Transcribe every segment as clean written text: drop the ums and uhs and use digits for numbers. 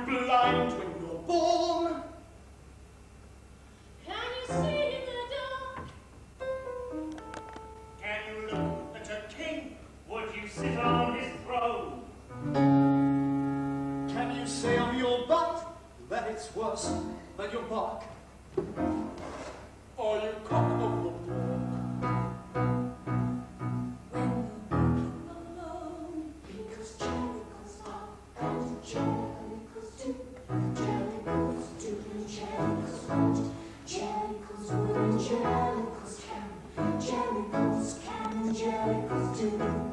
blind when you're born? Can you see in the dark? Can you look at a king? Would you sit on his throne? Can you say of your butt that it's worse than your bark? Are you cock of the walk? When you're walking alone, because jellicles are and jellicles do, jellicles do and jellicles won't, jellicles would and jellicles can, jellicles can and jellicles do.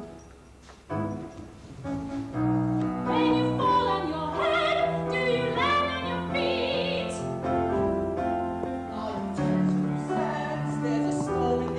When you fall on your head, do you land on your feet? Are you tense with sands? There's a storm in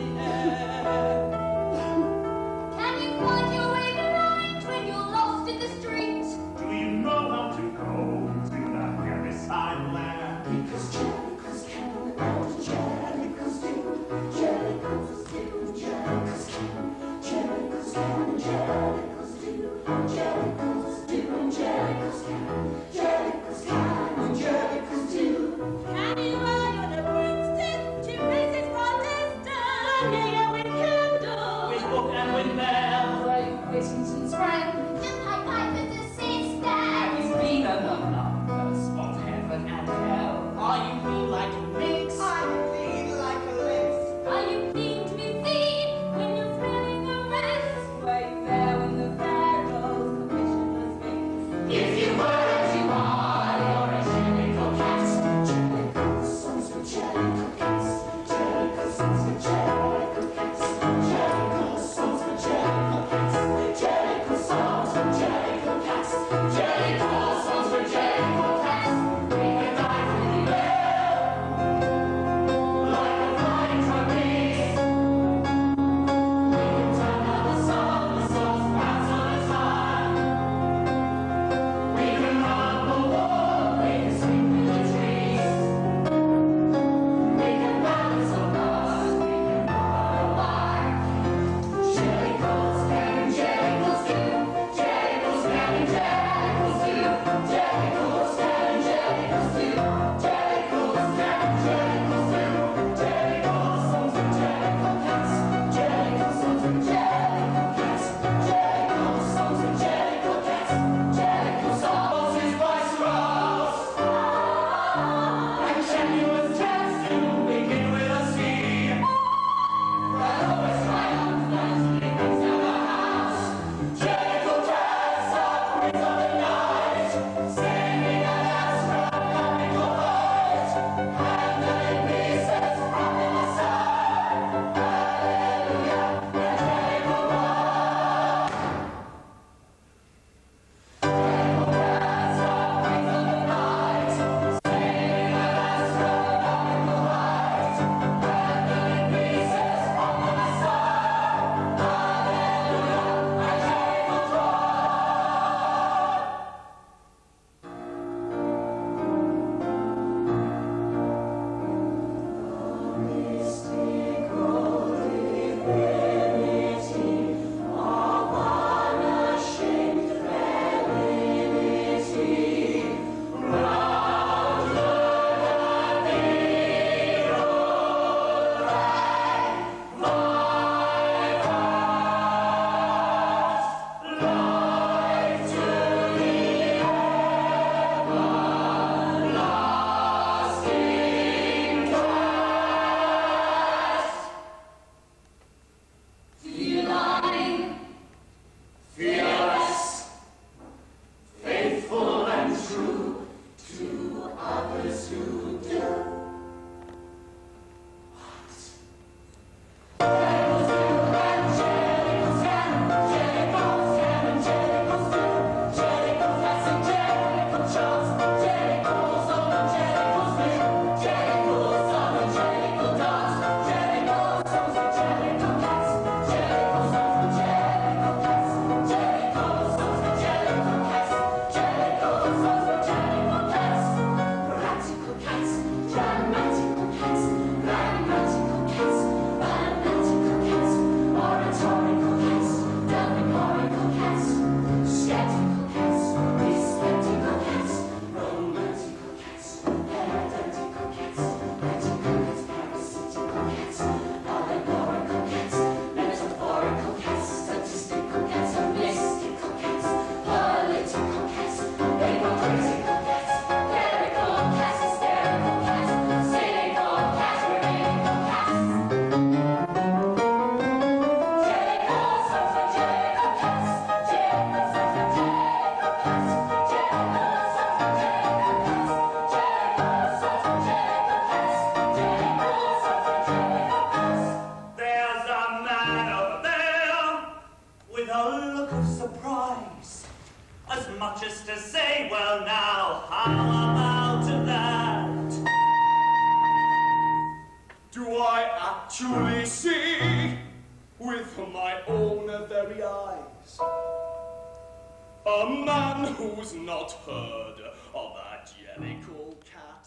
a man who's not heard of a Jellicle cat.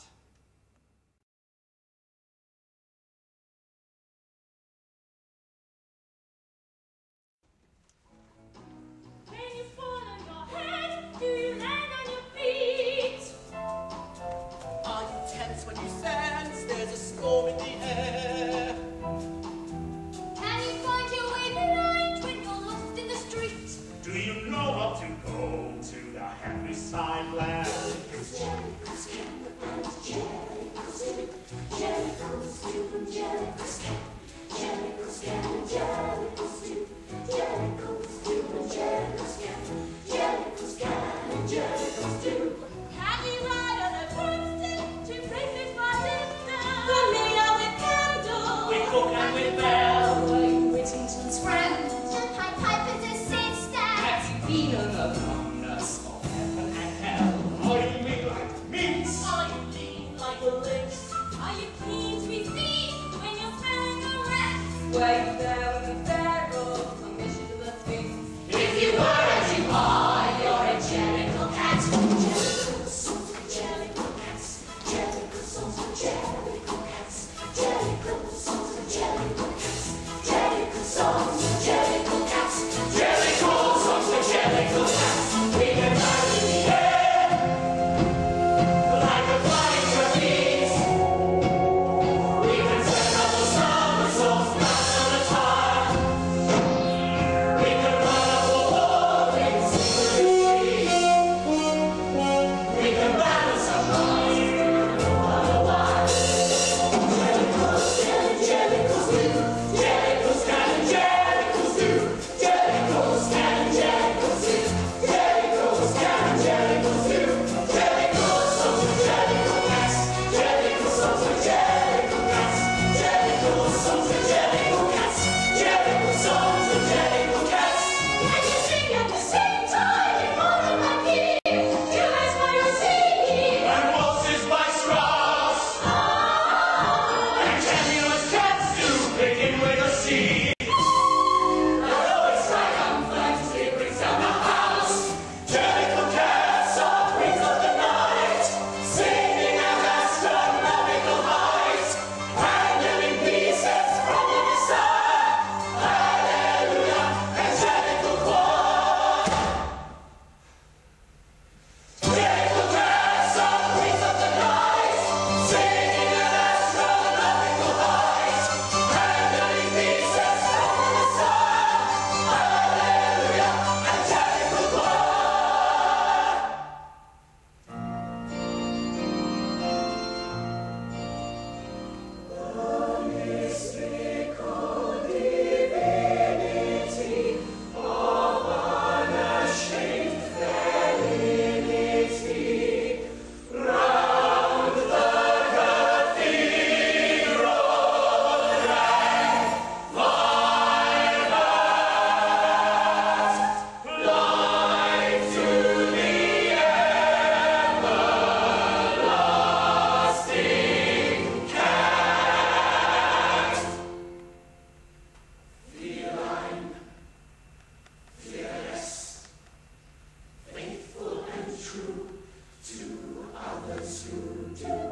When you fall on your head, do you land on your feet? Are you tense when you sense there's a storm in the air? Can you find your way blind when you're lost in the street? Do you know how to go to the happy side land? Jellicles can and jellicles do. Jellicles do and jellicles can. Jellicles can and jellicles do. Jellicles do and jellicles can. Jellicles can and jellicles do. Can we ride on a broomstick to places far distant? We're made out with candles. We cook and we bell. Were you Whittington's friend? And Pied Piper's assistant? Have you been on the calmness of heaven and hell? Are you mean like mince? Are you lean like a lynx? Are you keen to be seen when you're smelling a rat? Were you there when the pharaoh commissioned the Sphinx? If you were as you are, you're a Jellicle cat. Jellicle songs for Jellicle cats. Jellicle songs for Jellicle cats. Jellicle songs for Jellicle cats. Jellicle songs for Jellicle cats. Jellicle songs for Jellicle cats. We can ride in the air like a flying trapeze. We can turn up the somersaults back on a tire. We can run up a wall in secret. We can balance our minds on a wire. Jellicles can and jellicles do. Jellicles can and jellicles do. Jellicles can and jellicles do. Jellicles can and jellicles do. Jellicles songs for Jellicle cats. Jellicle songs for Jellicle cats. Jellicle songs for Jellicle cats. Jellicle songs for Jellicle cats. Can you sing at the same time in monarchy? Duets by Rossini. And waltzes by Strauss. And tremulous cats do begin with a C. Although it's triumphant, it brings down the house. Jellicle cats are queens of the night, singing at astronomical height, handling pieces from the Messiah. Hallelujah, angelical choir. Jellicle cats are queens of the night, singing at astronomical height, handling pieces from the Messiah. Hallelujah, angelical choir. Faithful and true to others who do.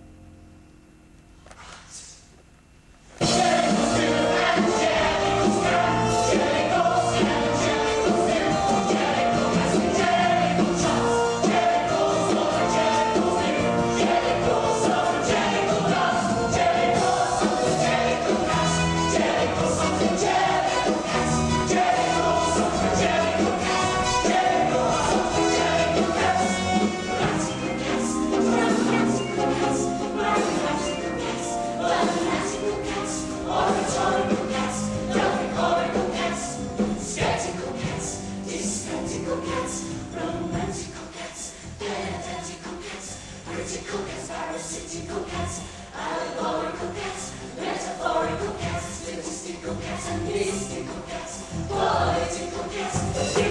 Critical cats, parasitical cats, allegorical cats, metaphorical cats, statistical cats, and mystical cats, political cats.